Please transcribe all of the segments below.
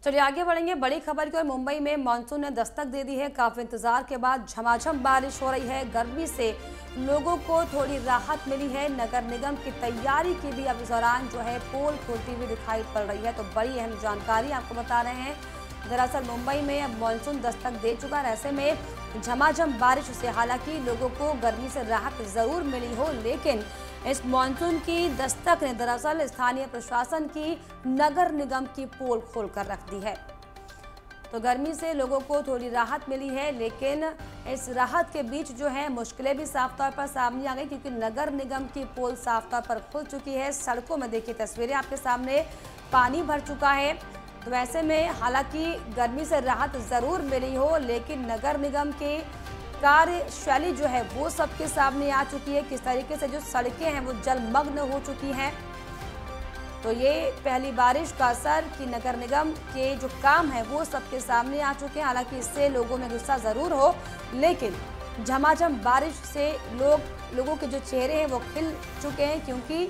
चलिए आगे बढ़ेंगे बड़ी खबर की ओर। मुंबई में मानसून ने दस्तक दे दी है। काफी इंतजार के बाद झमाझम बारिश हो रही है। गर्मी से लोगों को थोड़ी राहत मिली है। नगर निगम की तैयारी की भी अब इस दौरान जो है पोल खुलती हुई दिखाई पड़ रही है। तो बड़ी अहम जानकारी आपको बता रहे हैं। दरअसल मुंबई में अब मानसून दस्तक दे चुका है। ऐसे में झमाझम बारिश से हालांकि लोगों को गर्मी से राहत जरूर मिली हो, लेकिन इस मानसून की दस्तक ने दरअसल स्थानीय प्रशासन की नगर निगम की पोल खोलकर रख दी है। तो गर्मी से लोगों को थोड़ी राहत मिली है, लेकिन इस राहत के बीच जो है मुश्किलें भी साफ तौर पर सामने आ गई, क्योंकि नगर निगम की पोल साफ तौर पर खुल चुकी है। सड़कों में देखिए तस्वीरें आपके सामने, पानी भर चुका है। तो ऐसे में हालांकि गर्मी से राहत जरूर मिली हो, लेकिन नगर निगम के कार्यशैली जो है वो सबके सामने आ चुकी है। किस तरीके से जो सड़कें हैं वो जलमग्न हो चुकी हैं। तो ये पहली बारिश का असर कि नगर निगम के जो काम है वो सबके सामने आ चुके हैं। हालांकि इससे लोगों में गुस्सा जरूर हो, लेकिन झमाझम बारिश से लोगों के जो चेहरे हैं वो खिल चुके हैं, क्योंकि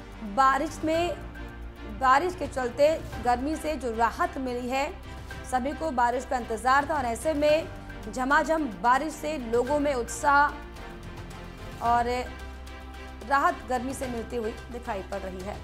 बारिश के चलते गर्मी से जो राहत मिली है, सभी को बारिश का इंतजार था। और ऐसे में झमाझम बारिश से लोगों में उत्साह और राहत गर्मी से मिलती हुई दिखाई पड़ रही है।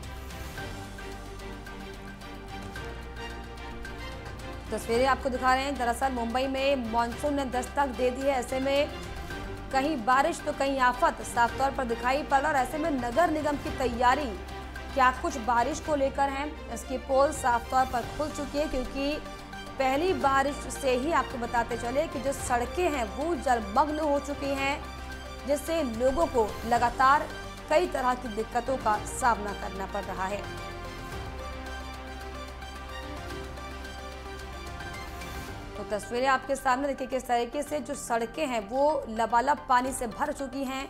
तस्वीरें आपको दिखा रहे हैं। दरअसल मुंबई में मानसून ने दस्तक दे दी है। ऐसे में कहीं बारिश तो कहीं आफत साफ तौर पर दिखाई पड़ रहा। और ऐसे में नगर निगम की तैयारी क्या कुछ बारिश को लेकर है, इसकी पोल साफ तौर पर खुल चुकी है, क्योंकि पहली बारिश से ही आपको बताते चले कि जो सड़कें हैं वो जलमग्न हो चुकी हैं, जिससे लोगों को लगातार कई तरह की दिक्कतों का सामना करना पड़ रहा है। तो तस्वीरें आपके सामने देखिए किस तरीके से जो सड़कें हैं वो लबालब पानी से भर चुकी हैं।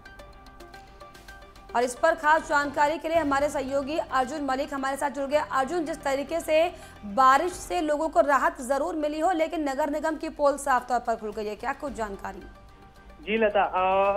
और इस पर खास जानकारी के लिए हमारे सहयोगी अर्जुन मलिक हमारे साथ जुड़ गए। अर्जुन, जिस तरीके से बारिश से लोगों को राहत जरूर मिली हो, लेकिन नगर निगम की पोल साफ तौर पर खुल गई है, क्या कुछ जानकारी? जी लता,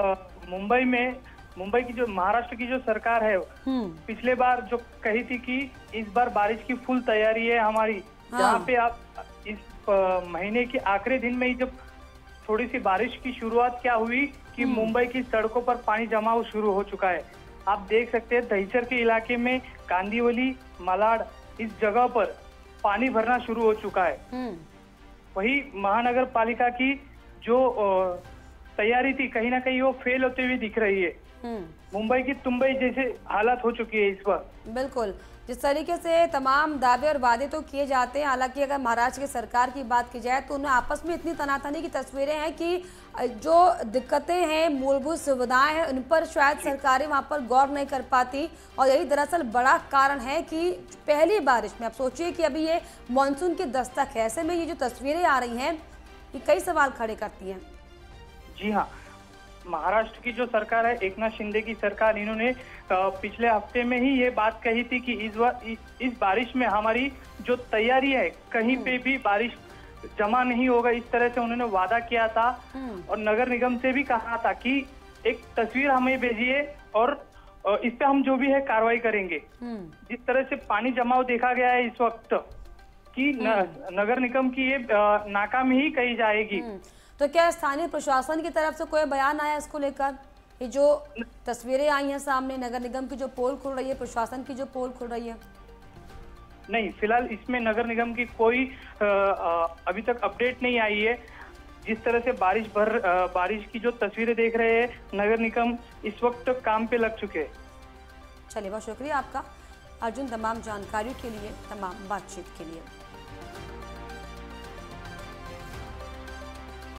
मुंबई की जो महाराष्ट्र की जो सरकार है पिछले बार जो कही थी कि इस बार बारिश की फुल तैयारी है हमारी। जहाँ पे आप इस महीने के आखिरी दिन में ही जब थोड़ी सी बारिश की शुरुआत क्या हुई कि मुंबई की सड़कों पर पानी जमाव शुरू हो चुका है। आप देख सकते हैं दहिसर के इलाके में कांदिवली, मलाड इस जगह पर पानी भरना शुरू हो चुका है। वही महानगर पालिका की जो तैयारी थी कहीं ना कहीं वो फेल होते हुए दिख रही है। मुंबई की तुंबई जैसे हालत हो चुकी है इस बार। बिल्कुल, जिस तरीके से तमाम दावे और वादे तो किए जाते हैं, हालांकि अगर महाराष्ट्र की सरकार की बात की जाए तो उन्हें आपस में इतनी तनातनी की तस्वीरें हैं कि जो दिक्कतें हैं, मूलभूत सुविधाएं हैं, उन पर शायद सरकारें वहां पर गौर नहीं कर पाती। और यही दरअसल बड़ा कारण है कि पहली बारिश में आप सोचिए कि अभी ये मानसून की दस्तक है, ऐसे में ये जो तस्वीरें आ रही हैं ये कई सवाल खड़े करती हैं। जी हाँ, महाराष्ट्र की जो सरकार है, एकनाथ शिंदे की सरकार, इन्होंने पिछले हफ्ते में ही ये बात कही थी कि इस बारिश में हमारी जो तैयारी है कहीं पे भी बारिश जमा नहीं होगा, इस तरह से उन्होंने वादा किया था। और नगर निगम से भी कहा था कि एक तस्वीर हमें भेजिए और इस पे हम जो भी है कार्रवाई करेंगे। जिस तरह से पानी जमाव देखा गया है इस वक्त कि नगर निगम की ये नाकामी ही कही जाएगी। तो क्या स्थानीय प्रशासन की तरफ से कोई बयान आया इसको लेकर? ये जो तस्वीरें आई हैं सामने, नगर निगम की जो पोल खुल रही है, प्रशासन की जो पोल खुल रही है? नहीं, फिलहाल इसमें नगर निगम की कोई अभी तक अपडेट नहीं आई है। जिस तरह से बारिश की जो तस्वीरें देख रहे हैं, नगर निगम इस वक्त काम पे लग चुके हैं। चलिए, बहुत शुक्रिया आपका अर्जुन, तमाम जानकारी के लिए, तमाम बातचीत के लिए।